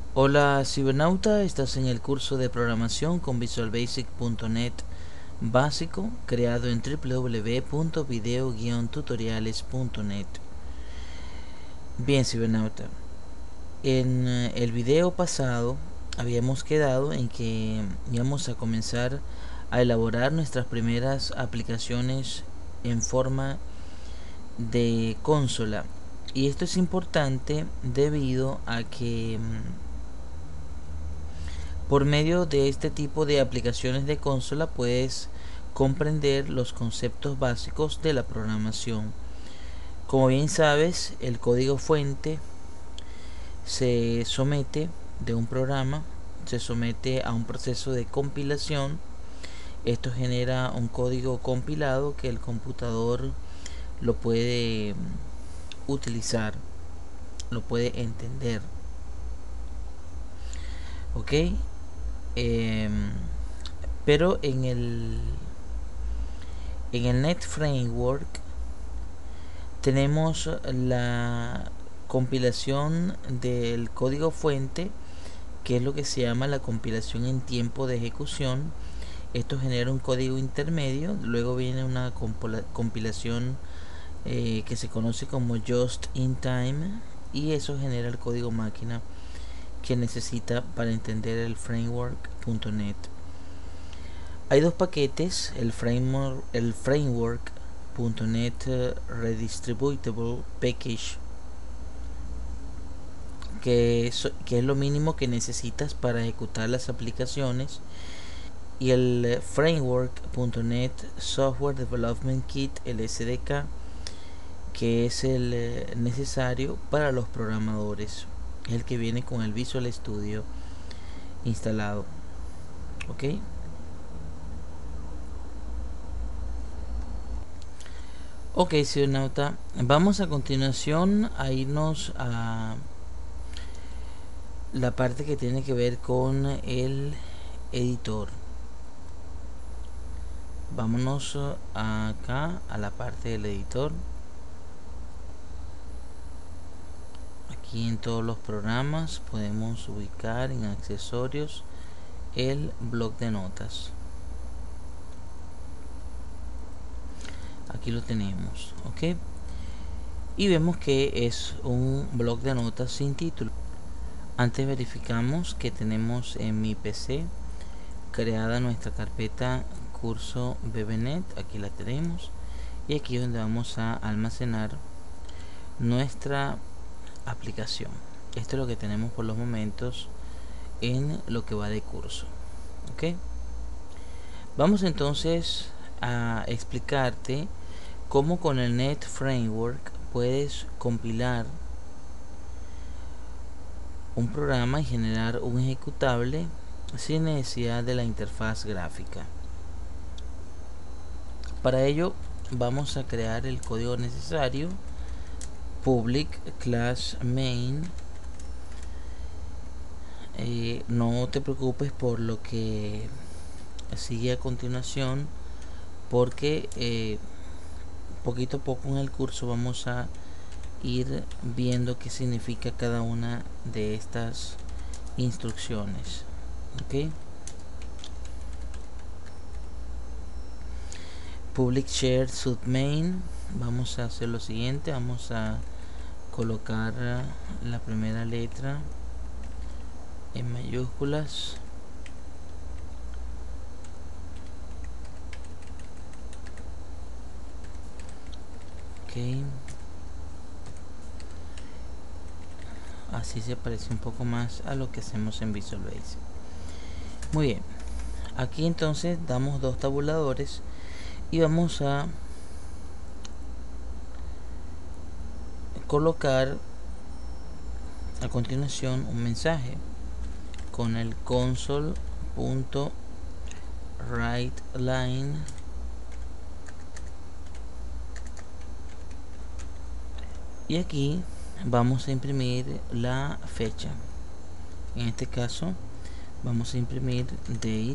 Hola cibernauta, estás en el curso de programación con visualbasic.net básico creado en www.video-tutoriales.net. Bien cibernauta, en el video pasado habíamos quedado en que íbamos a comenzar a elaborar nuestras primeras aplicaciones en forma de consola, y esto es importante debido a que por medio de este tipo de aplicaciones de consola puedes comprender los conceptos básicos de la programación. Como bien sabes, el código fuente se somete de un programa, se somete a un proceso de compilación. Esto genera un código compilado que el computador lo puede utilizar, lo puede entender. ¿Ok? Em, pero en el Net Framework tenemos la compilación del código fuente, que es lo que se llama la compilación en tiempo de ejecución. Esto genera un código intermedio, luego viene una compilación que se conoce como Just in Time, y eso genera el código máquina que necesita para entender el framework.net. Hay dos paquetes, el framework.net Redistributable Package, que es lo mínimo que necesitas para ejecutar las aplicaciones, y el framework.net Software Development Kit, el SDK, que es el necesario para los programadores, es el que viene con el Visual Studio instalado. ¿Ok? Ok, cibernauta, vamos a continuación a irnos a la parte que tiene que ver con el editor. Vámonos acá a la parte del editor. Aquí en todos los programas podemos ubicar en accesorios el bloc de notas. Aquí lo tenemos, ok. Y vemos que es un bloc de notas sin título. Antes verificamos que tenemos en mi PC creada nuestra carpeta curso bbnet. Aquí la tenemos, y aquí es donde vamos a almacenar nuestra aplicación. Esto es lo que tenemos por los momentos en lo que va de curso. Ok, vamos entonces a explicarte cómo con el Net Framework puedes compilar un programa y generar un ejecutable sin necesidad de la interfaz gráfica. Para ello vamos a crear el código necesario: public class main. No te preocupes por lo que sigue a continuación, porque poquito a poco en el curso vamos a ir viendo qué significa cada una de estas instrucciones. Ok, public share submain. Vamos a hacer lo siguiente: vamos a colocar la primera letra en mayúsculas. Ok, así se parece un poco más a lo que hacemos en Visual Basic. Muy bien, aquí entonces damos dos tabuladores y vamos a colocar a continuación un mensaje con el console.writeLine, y aquí vamos a imprimir la fecha. En este caso vamos a imprimir date.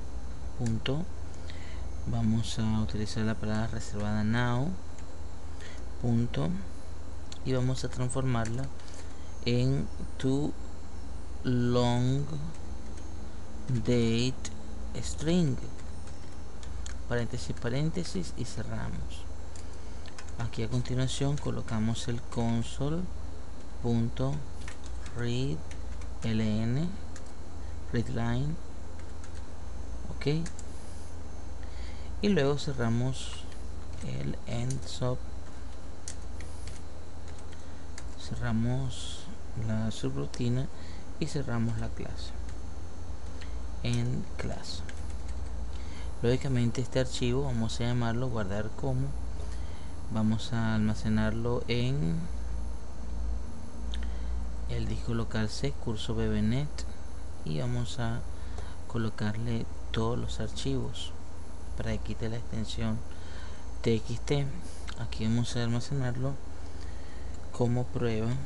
Vamos a utilizar la palabra reservada now. Y vamos a transformarla en to long date string, paréntesis, paréntesis, y cerramos. Aquí a continuación colocamos el console.readLn, readline, ok, y luego cerramos el end-sub, cerramos la subrutina y cerramos la clase en clase. Lógicamente este archivo vamos a llamarlo guardar como, vamos a almacenarlo en el disco local C curso bbnet y vamos a colocarle todos los archivos para que quite la extensión txt. Aquí vamos a almacenarlo como prueba.bb,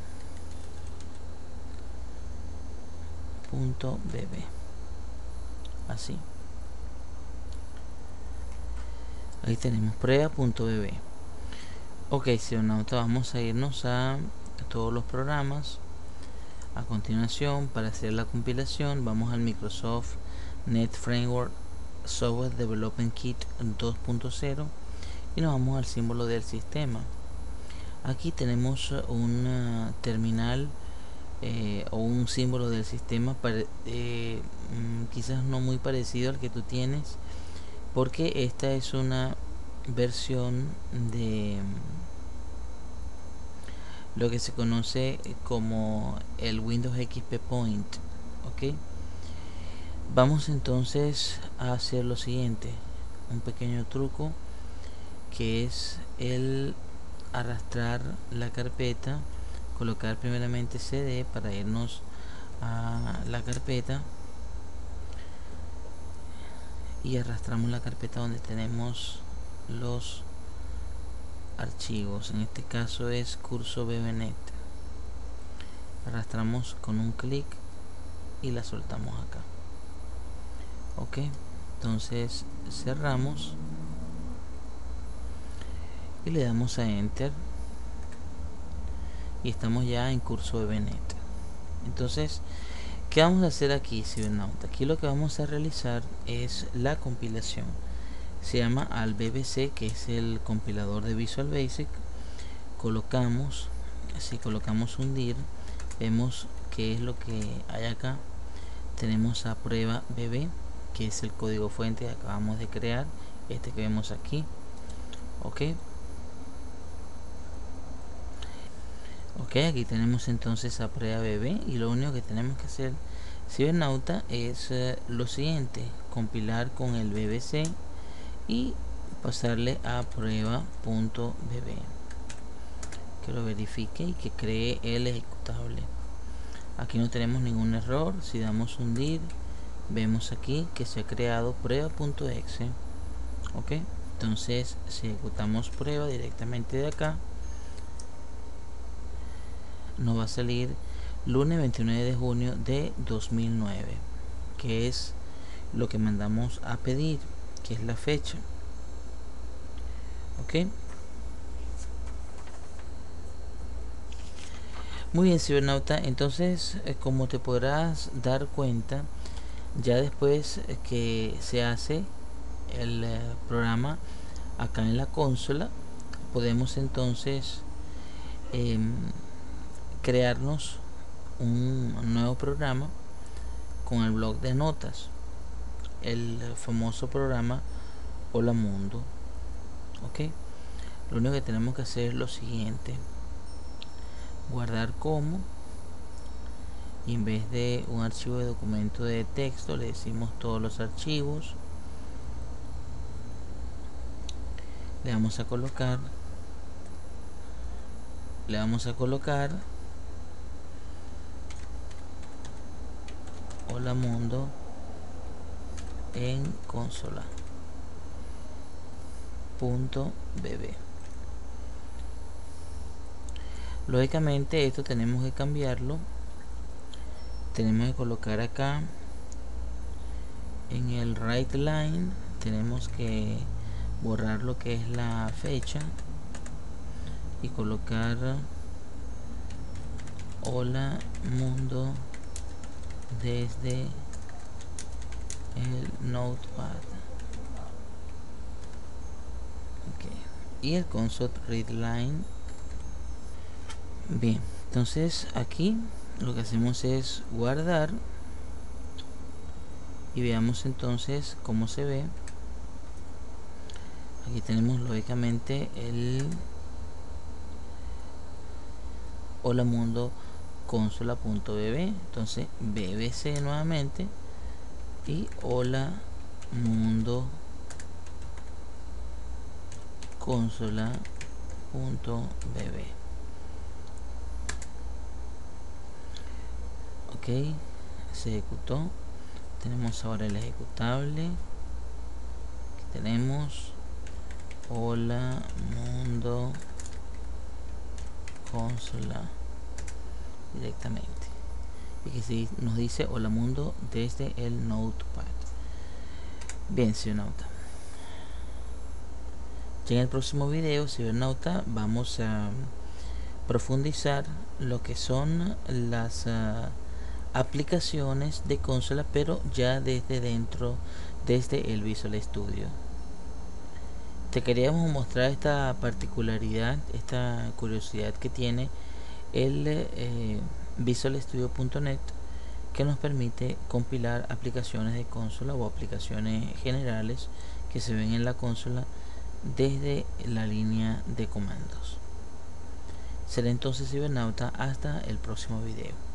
así. Ahí tenemos prueba.bb. Ok, cibernauta, vamos a irnos a todos los programas. A continuación, para hacer la compilación, vamos al Microsoft Net Framework Software Development Kit 2.0 y nos vamos al símbolo del sistema. Aquí tenemos un terminal o un símbolo del sistema quizás no muy parecido al que tú tienes, porque esta es una versión de lo que se conoce como el Windows XP Point. Ok, vamos entonces a hacer lo siguiente, un pequeño truco, que es el arrastrar la carpeta, colocar primeramente cd para irnos a la carpeta y arrastramos la carpeta donde tenemos los archivos. En este caso es curso bbnet. Arrastramos con un clic y la soltamos acá. Ok, entonces cerramos y le damos a enter y estamos ya en curso bbnet. Entonces, ¿qué vamos a hacer aquí, cibernauta? Aquí lo que vamos a realizar es la compilación. Se llama al BBC, que es el compilador de Visual Basic. Colocamos, si colocamos un dir, vemos qué es lo que hay acá. Tenemos a prueba bb, que es el código fuente que acabamos de crear, este que vemos aquí. Ok, aquí tenemos entonces a prueba bb y lo único que tenemos que hacer, cibernauta, es lo siguiente: compilar con el bbc y pasarle a prueba.bb, que lo verifique y que cree el ejecutable. Aquí no tenemos ningún error. Si damos un dir, vemos aquí que se ha creado prueba.exe. ok, entonces si ejecutamos prueba directamente de acá, nos va a salir lunes 29 de junio de 2009, que es lo que mandamos a pedir, que es la fecha. Ok, muy bien, cibernauta. Entonces, como te podrás dar cuenta, ya después que se hace el programa acá en la consola, podemos entonces crearnos un nuevo programa con el bloc de notas, el famoso programa Hola Mundo. Ok, lo único que tenemos que hacer es lo siguiente: guardar como, y en vez de un archivo de documento de texto le decimos todos los archivos. Le vamos a colocar Hola Mundo en consola.bb. Lógicamente esto tenemos que cambiarlo. Tenemos que colocar acá en el write line, tenemos que borrar lo que es la fecha y colocar Hola Mundo desde el Notepad. Okay. Y el console readline. Bien, entonces aquí lo que hacemos es guardar y veamos entonces cómo se ve. Aquí tenemos lógicamente el hola mundo consola.bb, entonces bbc nuevamente y hola mundo consola.bb. Ok, se ejecutó. Tenemos ahora el ejecutable. Aquí tenemos hola mundo consola directamente, y que sí nos dice hola mundo desde el Notepad. Bien, cibernauta, ya en el próximo video, cibernauta, vamos a profundizar lo que son las aplicaciones de consola, pero ya desde dentro, desde el Visual Studio. Te queríamos mostrar esta particularidad, esta curiosidad que tiene el visualstudio.net, que nos permite compilar aplicaciones de consola o aplicaciones generales que se ven en la consola desde la línea de comandos. Será entonces, cibernauta, hasta el próximo video.